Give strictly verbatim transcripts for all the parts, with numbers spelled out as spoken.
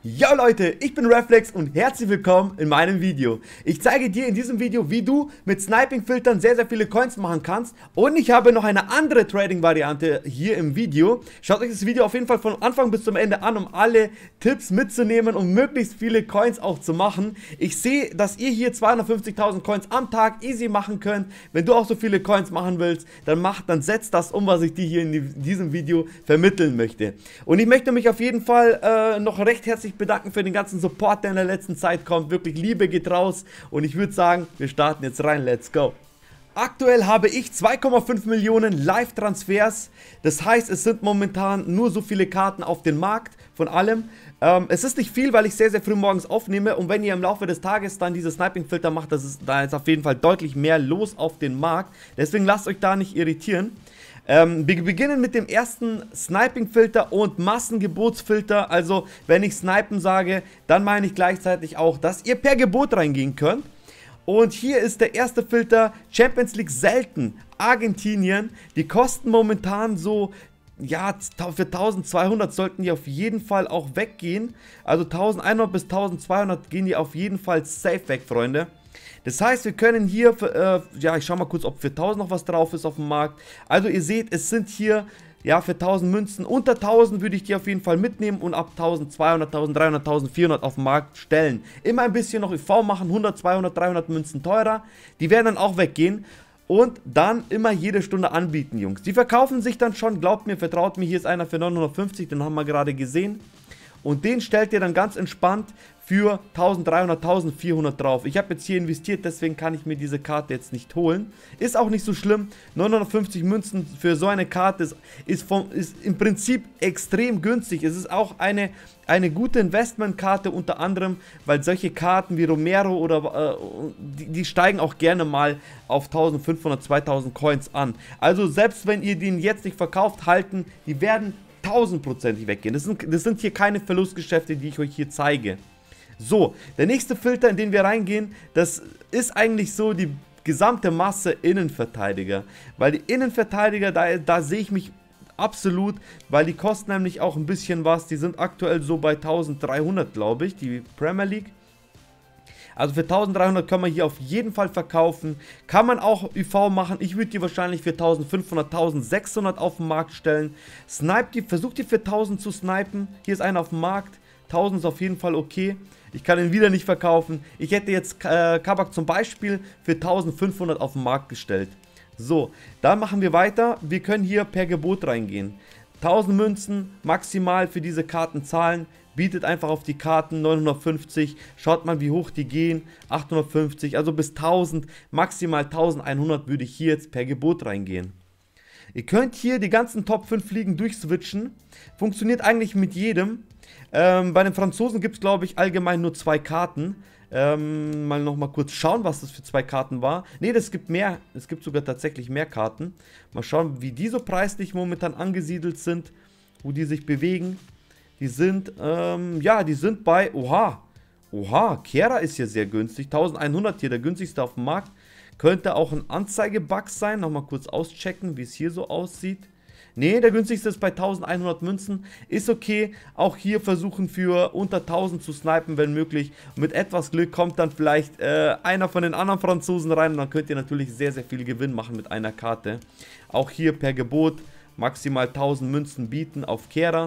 Yo Leute, ich bin Reflex und herzlich willkommen in meinem Video. Ich zeige dir in diesem Video, wie du mit Sniping-Filtern sehr, sehr viele Coins machen kannst. Und ich habe noch eine andere Trading-Variante hier im Video. Schaut euch das Video auf jeden Fall von Anfang bis zum Ende an, um alle Tipps mitzunehmen und möglichst viele Coins auch zu machen. Ich sehe, dass ihr hier zweihundertfünfzigtausend Coins am Tag easy machen könnt. Wenn du auch so viele Coins machen willst, dann mach, dann setz das um, was ich dir hier in diesem Video vermitteln möchte. Und ich möchte mich auf jeden Fall äh, noch recht herzlich bedanken für den ganzen Support, der in der letzten Zeit kommt. Wirklich, Liebe geht raus und ich würde sagen, wir starten jetzt rein. Let's go! Aktuell habe ich zwei Komma fünf Millionen Live-Transfers. Das heißt, es sind momentan nur so viele Karten auf dem Markt von allem. Ähm, es ist nicht viel, weil ich sehr, sehr früh morgens aufnehme. Und wenn ihr im Laufe des Tages dann diese Sniping-Filter macht, das ist, da ist auf jeden Fall deutlich mehr los auf dem Markt. Deswegen lasst euch da nicht irritieren. Ähm, wir beginnen mit dem ersten Sniping-Filter und Massengebotsfilter. Also wenn ich Snipen sage, dann meine ich gleichzeitig auch, dass ihr per Gebot reingehen könnt. Und hier ist der erste Filter, Champions League selten, Argentinien. Die kosten momentan so, ja, für tausendzweihundert sollten die auf jeden Fall auch weggehen. Also elfhundert bis zwölfhundert gehen die auf jeden Fall safe weg, Freunde. Das heißt, wir können hier, für, äh, ja, ich schau mal kurz, ob für tausend noch was drauf ist auf dem Markt. Also ihr seht, es sind hier, ja, für tausend Münzen, unter tausend würde ich die auf jeden Fall mitnehmen und ab zwölfhundert, dreizehnhundert, vierzehnhundert auf den Markt stellen. Immer ein bisschen noch I V machen, hundert, zweihundert, dreihundert Münzen teurer. Die werden dann auch weggehen. Und dann immer jede Stunde anbieten, Jungs. Die verkaufen sich dann schon, glaubt mir, vertraut mir, hier ist einer für neunhundertfünfzig, den haben wir gerade gesehen. Und den stellt ihr dann ganz entspannt für eintausenddreihundert, eintausendvierhundert drauf. Ich habe jetzt hier investiert, deswegen kann ich mir diese Karte jetzt nicht holen. Ist auch nicht so schlimm. neunhundertfünfzig Münzen für so eine Karte ist, ist, vom, ist im Prinzip extrem günstig. Es ist auch eine, eine gute Investmentkarte unter anderem, weil solche Karten wie Romero oder äh, die, die steigen auch gerne mal auf eintausendfünfhundert, zweitausend Coins an. Also selbst wenn ihr den jetzt nicht verkauft, halten, die werden tausendprozentig weggehen. Das sind, das sind hier keine Verlustgeschäfte, die ich euch hier zeige. So, der nächste Filter, in den wir reingehen, das ist eigentlich so die gesamte Masse Innenverteidiger. Weil die Innenverteidiger, da, da sehe ich mich absolut, weil die kosten nämlich auch ein bisschen was. Die sind aktuell so bei eintausenddreihundert, glaube ich, die Premier League. Also für eintausenddreihundert kann man hier auf jeden Fall verkaufen. Kann man auch U V machen. Ich würde die wahrscheinlich für eintausendfünfhundert, eintausendsechshundert auf den Markt stellen. Snipe die, versucht die für tausend zu snipen. Hier ist einer auf dem Markt. tausend ist auf jeden Fall okay. Ich kann ihn wieder nicht verkaufen. Ich hätte jetzt äh, Kabak zum Beispiel für eintausendfünfhundert auf den Markt gestellt. So, dann machen wir weiter. Wir können hier per Gebot reingehen. tausend Münzen maximal für diese Karten zahlen. Bietet einfach auf die Karten neunhundertfünfzig. Schaut mal, wie hoch die gehen. achthundertfünfzig, also bis tausend. Maximal eintausendeinhundert würde ich hier jetzt per Gebot reingehen. Ihr könnt hier die ganzen Top fünf Ligen durchswitchen. Funktioniert eigentlich mit jedem. Ähm, bei den Franzosen gibt es, glaube ich, allgemein nur zwei Karten. Ähm, mal nochmal kurz schauen, was das für zwei Karten war. Ne, es gibt mehr. Es gibt sogar tatsächlich mehr Karten. Mal schauen, wie die so preislich momentan angesiedelt sind. Wo die sich bewegen. Die sind, ähm, ja, die sind bei, oha. Oha, Kehra ist hier sehr günstig. eintausendeinhundert hier, der günstigste auf dem Markt. Könnte auch ein Anzeigebug sein. Nochmal kurz auschecken, wie es hier so aussieht. Ne, der günstigste ist bei eintausendeinhundert Münzen. Ist okay. Auch hier versuchen für unter tausend zu snipen, wenn möglich. Mit etwas Glück kommt dann vielleicht äh, einer von den anderen Franzosen rein. Und dann könnt ihr natürlich sehr, sehr viel Gewinn machen mit einer Karte. Auch hier per Gebot maximal tausend Münzen bieten auf Kehra.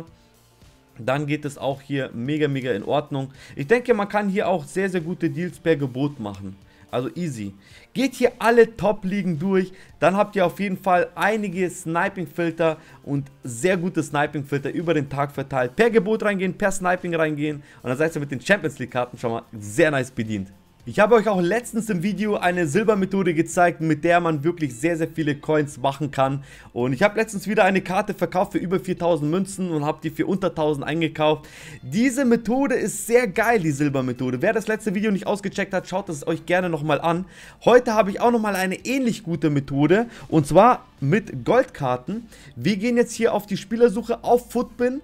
Dann geht es auch hier mega, mega in Ordnung. Ich denke, man kann hier auch sehr, sehr gute Deals per Gebot machen. Also easy. Geht hier alle Top-Ligen durch, dann habt ihr auf jeden Fall einige Sniping-Filter und sehr gute Sniping-Filter über den Tag verteilt. Per Gebot reingehen, per Sniping reingehen und dann seid ihr mit den Champions League-Karten schon mal sehr nice bedient. Ich habe euch auch letztens im Video eine Silbermethode gezeigt, mit der man wirklich sehr, sehr viele Coins machen kann. Und ich habe letztens wieder eine Karte verkauft für über viertausend Münzen und habe die für unter tausend eingekauft. Diese Methode ist sehr geil, die Silbermethode. Wer das letzte Video nicht ausgecheckt hat, schaut es euch gerne nochmal an. Heute habe ich auch nochmal eine ähnlich gute Methode und zwar mit Goldkarten. Wir gehen jetzt hier auf die Spielersuche auf Futbin,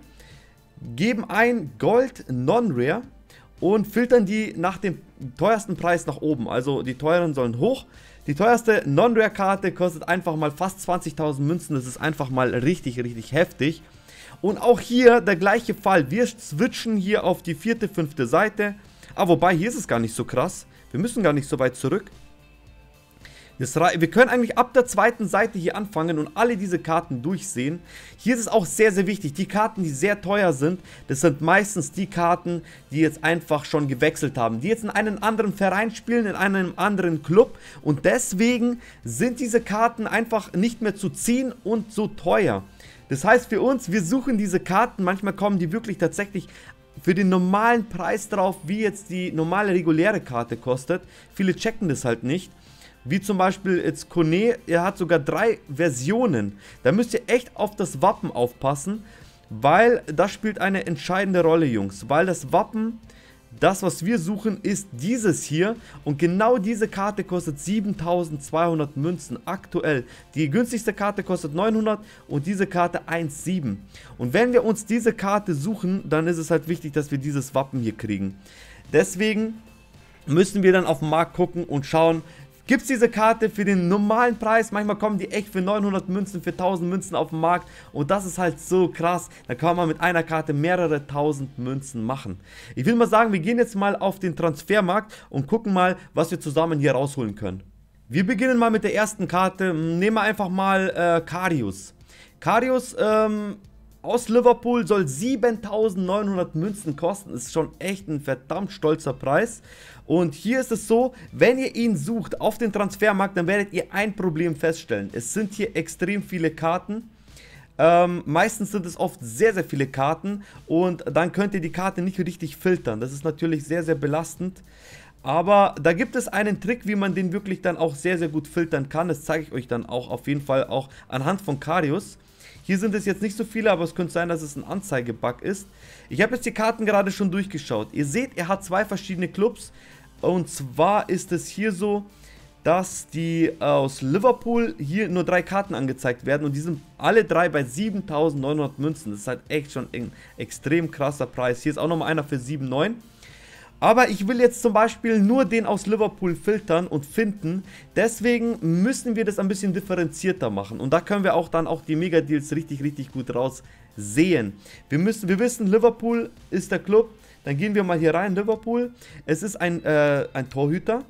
geben ein Gold Non-Rare und filtern die nach dem teuersten Preis nach oben. Also die teuren sollen hoch. Die teuerste Non-Rare-Karte kostet einfach mal fast zwanzigtausend Münzen. Das ist einfach mal richtig, richtig heftig. Und auch hier der gleiche Fall. Wir switchen hier auf die vierte, fünfte Seite. Ah, wobei, hier ist es gar nicht so krass. Wir müssen gar nicht so weit zurück. Das, wir können eigentlich ab der zweiten Seite hier anfangen und alle diese Karten durchsehen. Hier ist es auch sehr, sehr wichtig. Die Karten, die sehr teuer sind, das sind meistens die Karten, die jetzt einfach schon gewechselt haben. Die jetzt in einen anderen Verein spielen, in einem anderen Club. Und deswegen sind diese Karten einfach nicht mehr zu ziehen und so teuer. Das heißt für uns, wir suchen diese Karten. Manchmal kommen die wirklich tatsächlich für den normalen Preis drauf, wie jetzt die normale reguläre Karte kostet. Viele checken das halt nicht. Wie zum Beispiel jetzt Kone, er hat sogar drei Versionen. Da müsst ihr echt auf das Wappen aufpassen, weil das spielt eine entscheidende Rolle, Jungs. Weil das Wappen, das was wir suchen, ist dieses hier. Und genau diese Karte kostet siebentausendzweihundert Münzen aktuell. Die günstigste Karte kostet neunhundert und diese Karte eins Komma sieben. Und wenn wir uns diese Karte suchen, dann ist es halt wichtig, dass wir dieses Wappen hier kriegen. Deswegen müssen wir dann auf den Markt gucken und schauen, gibt es diese Karte für den normalen Preis? Manchmal kommen die echt für neunhundert Münzen, für tausend Münzen auf den Markt. Und das ist halt so krass. Da kann man mit einer Karte mehrere tausend Münzen machen. Ich will mal sagen, wir gehen jetzt mal auf den Transfermarkt und gucken mal, was wir zusammen hier rausholen können. Wir beginnen mal mit der ersten Karte. Nehmen wir einfach mal äh, Karius. Karius, ähm... aus Liverpool soll siebentausendneunhundert Münzen kosten. Ist schon echt ein verdammt stolzer Preis. Und hier ist es so, wenn ihr ihn sucht auf den Transfermarkt, dann werdet ihr ein Problem feststellen. Es sind hier extrem viele Karten. Ähm, meistens sind es oft sehr, sehr viele Karten. Und dann könnt ihr die Karte nicht richtig filtern. Das ist natürlich sehr, sehr belastend. Aber da gibt es einen Trick, wie man den wirklich dann auch sehr, sehr gut filtern kann. Das zeige ich euch dann auch auf jeden Fall auch anhand von Karius. Hier sind es jetzt nicht so viele, aber es könnte sein, dass es ein Anzeigebug ist. Ich habe jetzt die Karten gerade schon durchgeschaut. Ihr seht, er hat zwei verschiedene Clubs. Und zwar ist es hier so, dass die aus Liverpool hier nur drei Karten angezeigt werden. Und die sind alle drei bei siebentausendneunhundert Münzen. Das ist halt echt schon ein extrem krasser Preis. Hier ist auch nochmal einer für sieben Komma neun. Aber ich will jetzt zum Beispiel nur den aus Liverpool filtern und finden. Deswegen müssen wir das ein bisschen differenzierter machen. Und da können wir auch dann auch die Mega-Deals richtig, richtig gut raussehen. Wir müssen, wir wissen, Liverpool ist der Club. Dann gehen wir mal hier rein, Liverpool. Es ist ein, äh, ein Torhüter.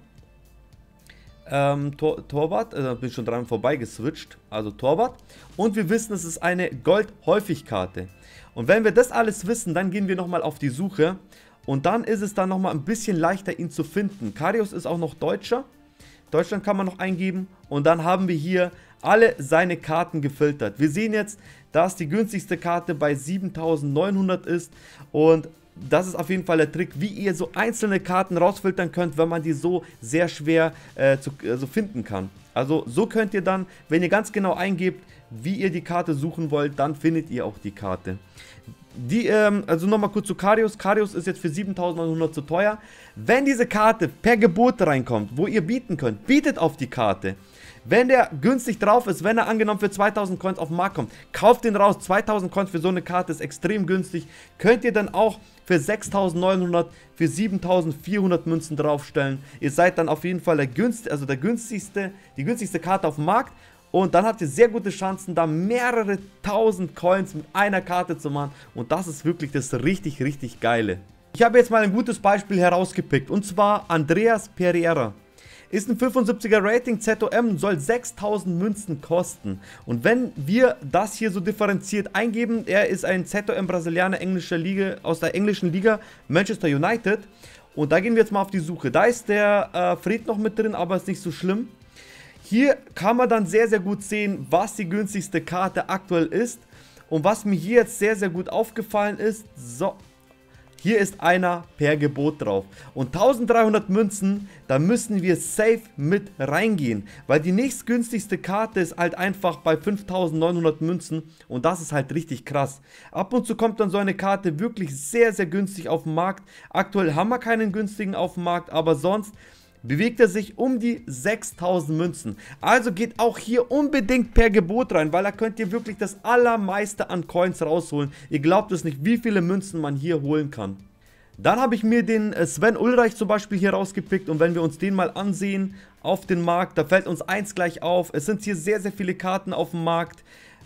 Ähm, Tor, Torwart, äh, bin schon dran vorbei geswitcht. Also Torwart. Und wir wissen, es ist eine Gold-Häufigkarte. Und wenn wir das alles wissen, dann gehen wir nochmal auf die Suche. Und dann ist es dann nochmal ein bisschen leichter, ihn zu finden. Karius ist auch noch Deutscher. Deutschland kann man noch eingeben. Und dann haben wir hier alle seine Karten gefiltert. Wir sehen jetzt, dass die günstigste Karte bei siebentausendneunhundert ist. Und das ist auf jeden Fall der Trick, wie ihr so einzelne Karten rausfiltern könnt, wenn man die so sehr schwer äh, zu, also finden kann. Also so könnt ihr dann, wenn ihr ganz genau eingebt, wie ihr die Karte suchen wollt, dann findet ihr auch die Karte. Die, ähm, also nochmal kurz zu Karius. Karius ist jetzt für siebentausendneunhundert zu teuer. Wenn diese Karte per Gebot reinkommt, wo ihr bieten könnt, bietet auf die Karte. Wenn der günstig drauf ist, wenn er angenommen für zweitausend Coins auf den Markt kommt, kauft den raus. zweitausend Coins für so eine Karte ist extrem günstig. Könnt ihr dann auch für sechstausendneunhundert, für siebentausendvierhundert Münzen draufstellen. Ihr seid dann auf jeden Fall der günstigste, also der günstigste, die günstigste Karte auf dem Markt. Und dann habt ihr sehr gute Chancen, da mehrere tausend Coins mit einer Karte zu machen. Und das ist wirklich das richtig, richtig Geile. Ich habe jetzt mal ein gutes Beispiel herausgepickt. Und zwar Andreas Pereira. Ist ein fünfundsiebziger Rating, Z O M, soll sechstausend Münzen kosten. Und wenn wir das hier so differenziert eingeben, er ist ein Z O M Brasilianer englischer Liga, aus der englischen Liga, Manchester United. Und da gehen wir jetzt mal auf die Suche. Da ist der äh, Fred noch mit drin, aber ist nicht so schlimm. Hier kann man dann sehr, sehr gut sehen, was die günstigste Karte aktuell ist. Und was mir hier jetzt sehr, sehr gut aufgefallen ist, so, hier ist einer per Gebot drauf. Und dreizehnhundert Münzen, da müssen wir safe mit reingehen. Weil die nächstgünstigste Karte ist halt einfach bei fünftausendneunhundert Münzen. Und das ist halt richtig krass. Ab und zu kommt dann so eine Karte wirklich sehr, sehr günstig auf den Markt. Aktuell haben wir keinen günstigen auf dem Markt, aber sonst bewegt er sich um die sechstausend Münzen. Also geht auch hier unbedingt per Gebot rein, weil da könnt ihr wirklich das allermeiste an Coins rausholen. Ihr glaubt es nicht, wie viele Münzen man hier holen kann. Dann habe ich mir den Sven Ulreich zum Beispiel hier rausgepickt und wenn wir uns den mal ansehen auf den Markt, da fällt uns eins gleich auf. Es sind hier sehr, sehr viele Karten auf dem Markt.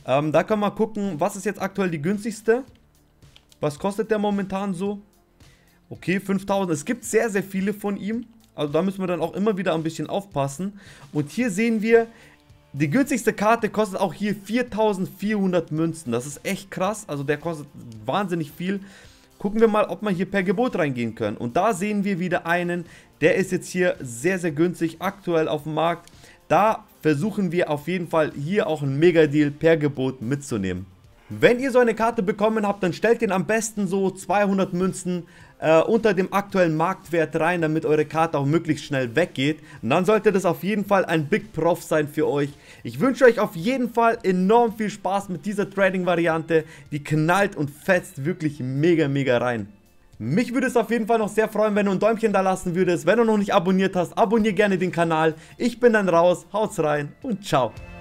Ähm, da kann man gucken, was ist jetzt aktuell die günstigste. Was kostet der momentan so? Okay, fünftausend. Es gibt sehr, sehr viele von ihm. Also da müssen wir dann auch immer wieder ein bisschen aufpassen. Und hier sehen wir, die günstigste Karte kostet auch hier viertausendvierhundert Münzen. Das ist echt krass. Also der kostet wahnsinnig viel. Gucken wir mal, ob wir hier per Gebot reingehen können. Und da sehen wir wieder einen, der ist jetzt hier sehr, sehr günstig aktuell auf dem Markt. Da versuchen wir auf jeden Fall hier auch einen Mega-Deal per Gebot mitzunehmen. Wenn ihr so eine Karte bekommen habt, dann stellt ihr am besten so zweihundert Münzen äh, unter dem aktuellen Marktwert rein, damit eure Karte auch möglichst schnell weggeht. Und dann sollte das auf jeden Fall ein Big Prof sein für euch. Ich wünsche euch auf jeden Fall enorm viel Spaß mit dieser Trading-Variante. Die knallt und fetzt wirklich mega, mega rein. Mich würde es auf jeden Fall noch sehr freuen, wenn du ein Däumchen da lassen würdest. Wenn du noch nicht abonniert hast, abonniere gerne den Kanal. Ich bin dann raus, haut's rein und ciao.